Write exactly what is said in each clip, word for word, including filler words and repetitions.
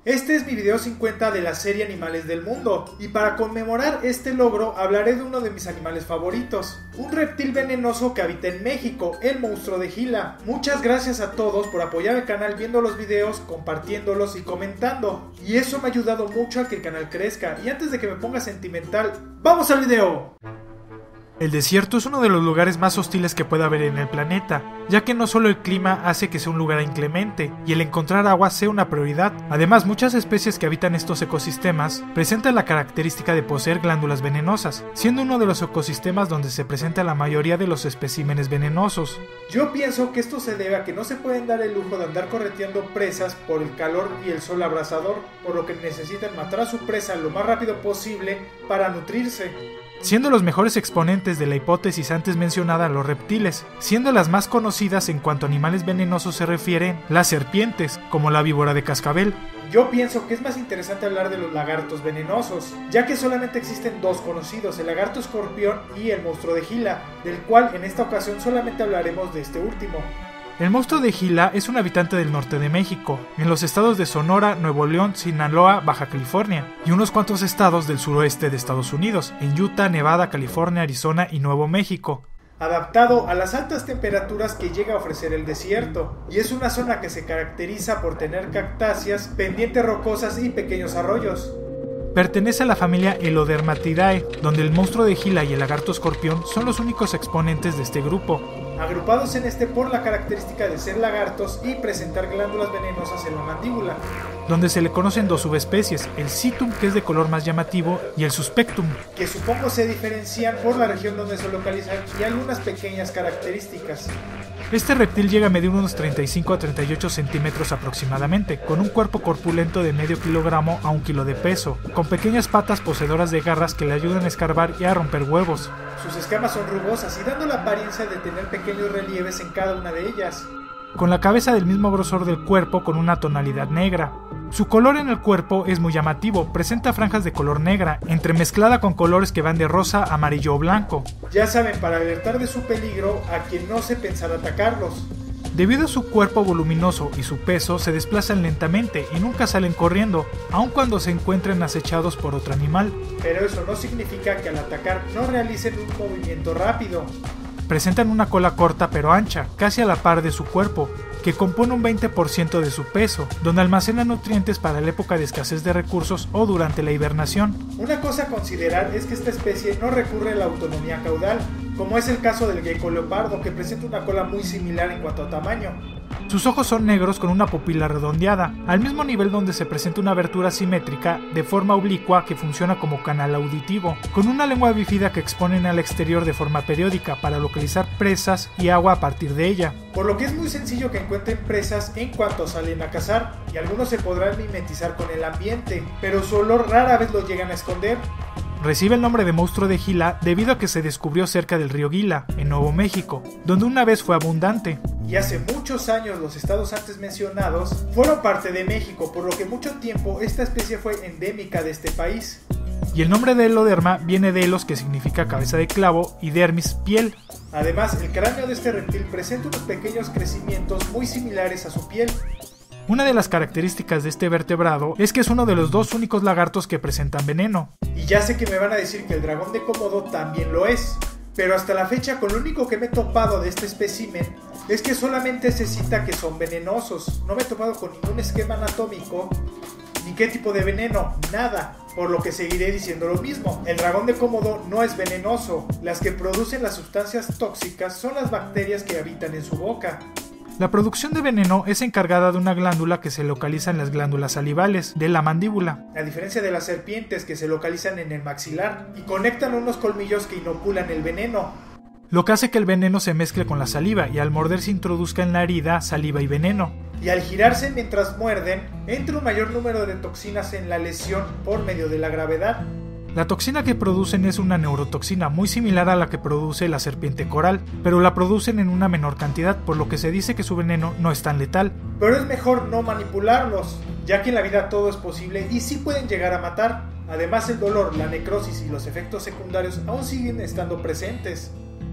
Este es mi video cincuenta de la serie Animales del Mundo, y para conmemorar este logro hablaré de uno de mis animales favoritos, un reptil venenoso que habita en México, el monstruo de Gila. Muchas gracias a todos por apoyar el canal viendo los videos, compartiéndolos y comentando, y eso me ha ayudado mucho a que el canal crezca. Y antes de que me ponga sentimental, ¡vamos al video! El desierto es uno de los lugares más hostiles que puede haber en el planeta, ya que no solo el clima hace que sea un lugar inclemente, y el encontrar agua sea una prioridad. Además, muchas especies que habitan estos ecosistemas presentan la característica de poseer glándulas venenosas, siendo uno de los ecosistemas donde se presenta la mayoría de los especímenes venenosos. Yo pienso que esto se debe a que no se pueden dar el lujo de andar correteando presas por el calor y el sol abrasador, por lo que necesitan matar a su presa lo más rápido posible para nutrirse, siendo los mejores exponentes de la hipótesis antes mencionada los reptiles, siendo las más conocidas en cuanto a animales venenosos se refieren las serpientes, como la víbora de cascabel. Yo pienso que es más interesante hablar de los lagartos venenosos, ya que solamente existen dos conocidos, el lagarto escorpión y el monstruo de Gila, del cual en esta ocasión solamente hablaremos de este último. El monstruo de Gila es un habitante del norte de México, en los estados de Sonora, Nuevo León, Sinaloa, Baja California, y unos cuantos estados del suroeste de Estados Unidos, en Utah, Nevada, California, Arizona y Nuevo México. Adaptado a las altas temperaturas que llega a ofrecer el desierto, y es una zona que se caracteriza por tener cactáceas, pendientes rocosas y pequeños arroyos. Pertenece a la familia Elodermatidae, donde el monstruo de Gila y el lagarto escorpión son los únicos exponentes de este grupo, agrupados en este por la característica de ser lagartos y presentar glándulas venenosas en la mandíbula, donde se le conocen dos subespecies, el Situm, que es de color más llamativo, y el Suspectum, que supongo se diferencian por la región donde se localizan y algunas pequeñas características. Este reptil llega a medir unos treinta y cinco a treinta y ocho centímetros aproximadamente, con un cuerpo corpulento de medio kilogramo a un kilo de peso, con pequeñas patas poseedoras de garras que le ayudan a escarbar y a romper huevos. Sus escamas son rugosas y dando la apariencia de tener pequeños relieves en cada una de ellas, con la cabeza del mismo grosor del cuerpo con una tonalidad negra. Su color en el cuerpo es muy llamativo, presenta franjas de color negra, entremezclada con colores que van de rosa, amarillo o blanco. Ya saben, para alertar de su peligro a quien no se pensara atacarlos. Debido a su cuerpo voluminoso y su peso, se desplazan lentamente y nunca salen corriendo, aun cuando se encuentren acechados por otro animal. Pero eso no significa que al atacar no realicen un movimiento rápido. Presentan una cola corta pero ancha, casi a la par de su cuerpo, que compone un veinte por ciento de su peso, donde almacenan nutrientes para la época de escasez de recursos o durante la hibernación. Una cosa a considerar es que esta especie no recurre a la autonomía caudal, como es el caso del gecko leopardo, que presenta una cola muy similar en cuanto a tamaño. Sus ojos son negros con una pupila redondeada, al mismo nivel donde se presenta una abertura simétrica de forma oblicua que funciona como canal auditivo, con una lengua bífida que exponen al exterior de forma periódica para localizar presas y agua a partir de ella. Por lo que es muy sencillo que encuentren presas en cuanto salen a cazar, y algunos se podrán mimetizar con el ambiente, pero su olor rara vez lo llegan a esconder. Recibe el nombre de monstruo de Gila debido a que se descubrió cerca del río Gila, en Nuevo México, donde una vez fue abundante. Y hace muchos años los estados antes mencionados fueron parte de México, por lo que mucho tiempo esta especie fue endémica de este país. Y el nombre de Eloderma viene de Elos, que significa cabeza de clavo, y dermis, piel. Además, el cráneo de este reptil presenta unos pequeños crecimientos muy similares a su piel. Una de las características de este vertebrado es que es uno de los dos únicos lagartos que presentan veneno. Y ya sé que me van a decir que el dragón de Komodo también lo es, pero hasta la fecha con lo único que me he topado de este espécimen es que solamente se cita que son venenosos. No me he topado con ningún esquema anatómico, ni qué tipo de veneno, nada. Por lo que seguiré diciendo lo mismo. El dragón de Komodo no es venenoso. Las que producen las sustancias tóxicas son las bacterias que habitan en su boca. La producción de veneno es encargada de una glándula que se localiza en las glándulas salivales de la mandíbula, a diferencia de las serpientes que se localizan en el maxilar y conectan unos colmillos que inoculan el veneno, lo que hace que el veneno se mezcle con la saliva y al morder se introduzca en la herida saliva y veneno. Y al girarse mientras muerden, entra un mayor número de toxinas en la lesión por medio de la gravedad. La toxina que producen es una neurotoxina muy similar a la que produce la serpiente coral, pero la producen en una menor cantidad, por lo que se dice que su veneno no es tan letal. Pero es mejor no manipularlos, ya que en la vida todo es posible y sí pueden llegar a matar. Además, el dolor, la necrosis y los efectos secundarios aún siguen estando presentes.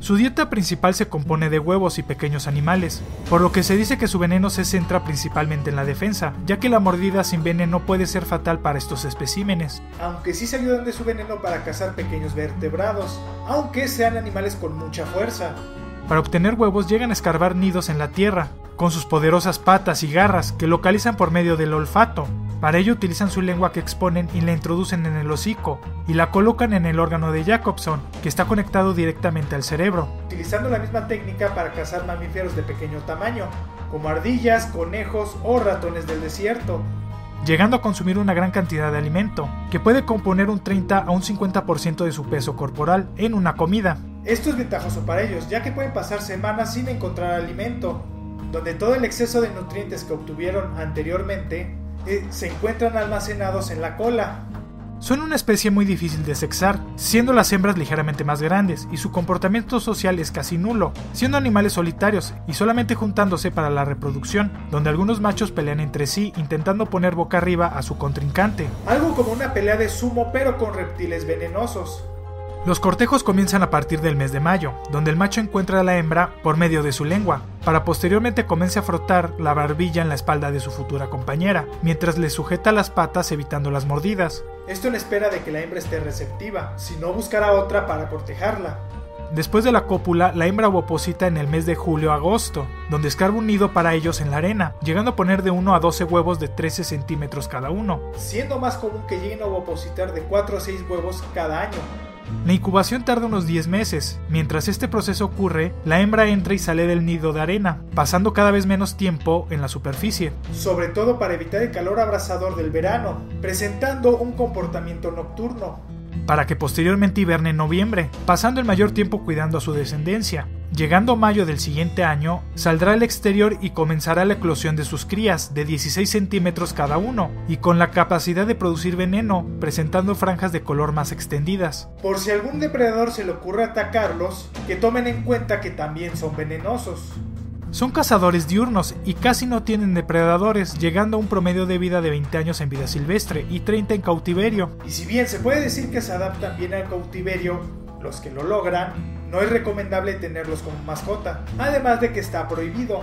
Su dieta principal se compone de huevos y pequeños animales, por lo que se dice que su veneno se centra principalmente en la defensa, ya que la mordida sin veneno puede ser fatal para estos especímenes. Aunque sí se ayudan de su veneno para cazar pequeños vertebrados, aunque sean animales con mucha fuerza. Para obtener huevos llegan a escarbar nidos en la tierra, con sus poderosas patas y garras que localizan por medio del olfato. Para ello utilizan su lengua que exponen y la introducen en el hocico, y la colocan en el órgano de Jacobson, que está conectado directamente al cerebro. Utilizando la misma técnica para cazar mamíferos de pequeño tamaño, como ardillas, conejos o ratones del desierto, llegando a consumir una gran cantidad de alimento, que puede componer un treinta a un cincuenta por ciento de su peso corporal en una comida. Esto es ventajoso para ellos, ya que pueden pasar semanas sin encontrar alimento, donde todo el exceso de nutrientes que obtuvieron anteriormente eh, se encuentran almacenados en la cola. Son una especie muy difícil de sexar, siendo las hembras ligeramente más grandes, y su comportamiento social es casi nulo, siendo animales solitarios y solamente juntándose para la reproducción, donde algunos machos pelean entre sí intentando poner boca arriba a su contrincante. Algo como una pelea de sumo pero con reptiles venenosos. Los cortejos comienzan a partir del mes de mayo, donde el macho encuentra a la hembra por medio de su lengua, para posteriormente comience a frotar la barbilla en la espalda de su futura compañera, mientras le sujeta las patas evitando las mordidas. Esto en espera de que la hembra esté receptiva, si no buscará otra para cortejarla. Después de la cópula, la hembra ovoposita en el mes de julio-agosto, donde escarba un nido para ellos en la arena, llegando a poner de uno a doce huevos de trece centímetros cada uno, siendo más común que lleguen a ovopositar de cuatro a seis huevos cada año. La incubación tarda unos diez meses. Mientras este proceso ocurre, la hembra entra y sale del nido de arena, pasando cada vez menos tiempo en la superficie, sobre todo para evitar el calor abrasador del verano, presentando un comportamiento nocturno, para que posteriormente hiberne en noviembre, pasando el mayor tiempo cuidando a su descendencia. Llegando mayo del siguiente año, saldrá al exterior y comenzará la eclosión de sus crías, de dieciséis centímetros cada uno, y con la capacidad de producir veneno, presentando franjas de color más extendidas. Por si algún depredador se le ocurre atacarlos, que tomen en cuenta que también son venenosos. Son cazadores diurnos y casi no tienen depredadores, llegando a un promedio de vida de veinte años en vida silvestre y treinta en cautiverio. Y si bien se puede decir que se adaptan bien al cautiverio, los que lo logran, no es recomendable tenerlos como mascota, además de que está prohibido.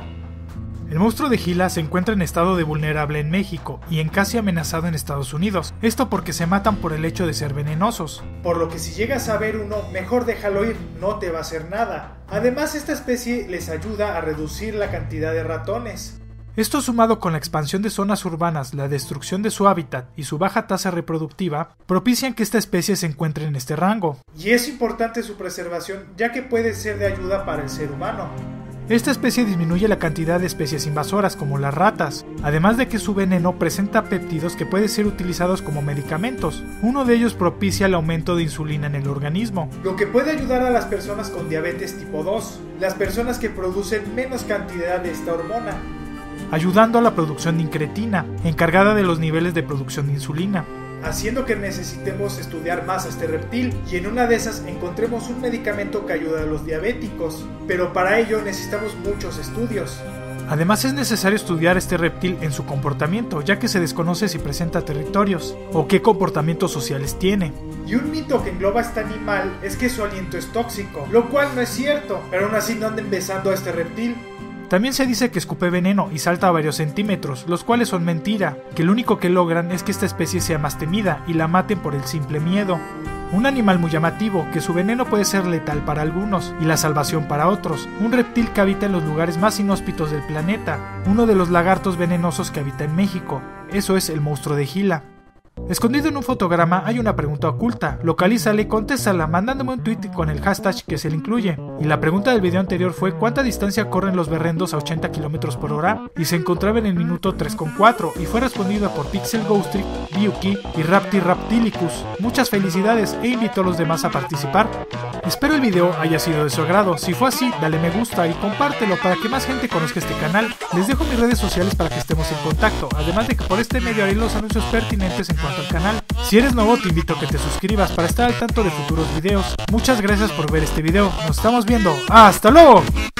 El monstruo de Gila se encuentra en estado de vulnerable en México y en casi amenazado en Estados Unidos, esto porque se matan por el hecho de ser venenosos. Por lo que si llegas a ver uno, mejor déjalo ir, no te va a hacer nada. Además, esta especie les ayuda a reducir la cantidad de ratones. Esto, sumado con la expansión de zonas urbanas, la destrucción de su hábitat y su baja tasa reproductiva, propician que esta especie se encuentre en este rango. Y es importante su preservación, ya que puede ser de ayuda para el ser humano. Esta especie disminuye la cantidad de especies invasoras como las ratas, además de que su veneno presenta péptidos que pueden ser utilizados como medicamentos. Uno de ellos propicia el aumento de insulina en el organismo, lo que puede ayudar a las personas con diabetes tipo dos, las personas que producen menos cantidad de esta hormona, ayudando a la producción de incretina, encargada de los niveles de producción de insulina, haciendo que necesitemos estudiar más a este reptil y en una de esas encontremos un medicamento que ayuda a los diabéticos, pero para ello necesitamos muchos estudios. Además, es necesario estudiar este reptil en su comportamiento, ya que se desconoce si presenta territorios o qué comportamientos sociales tiene. Y un mito que engloba a este animal es que su aliento es tóxico, lo cual no es cierto, pero aún así no anden besando a este reptil. También se dice que escupe veneno y salta a varios centímetros, los cuales son mentira, que lo único que logran es que esta especie sea más temida y la maten por el simple miedo. Un animal muy llamativo, que su veneno puede ser letal para algunos y la salvación para otros, un reptil que habita en los lugares más inhóspitos del planeta, uno de los lagartos venenosos que habita en México, eso es el monstruo de Gila. Escondido en un fotograma hay una pregunta oculta, localízala y contéstala mandándome un tweet con el hashtag que se le incluye. Y la pregunta del video anterior fue ¿cuánta distancia corren los berrendos a ochenta kilómetros por hora? Y se encontraba en el minuto tres coma cuatro y fue respondida por Pixel Ghostrick, Ryuki y Rapti Raptilicus. Muchas felicidades e invito a los demás a participar. Espero el video haya sido de su agrado, si fue así dale me gusta y compártelo para que más gente conozca este canal. Les dejo mis redes sociales para que estemos en contacto, además de que por este medio haré los anuncios pertinentes en cuanto al canal. Si eres nuevo te invito a que te suscribas para estar al tanto de futuros videos. Muchas gracias por ver este video, nos estamos viendo, ¡hasta luego!